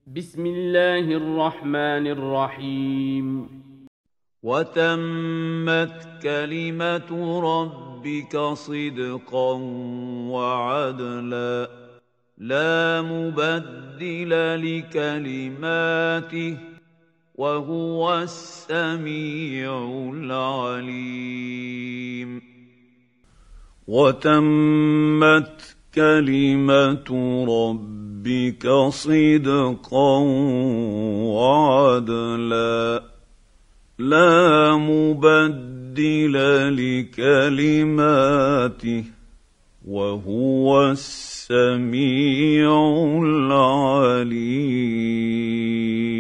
بسم الله الرحمن الرحيم. وتمت كلمة ربك صدقا وعدلا لا مبدل لكلماته وهو السميع العليم. وتمت كلمة ربك صدقا وعدلا لا مبدل لكلماته وهو السميع العليم.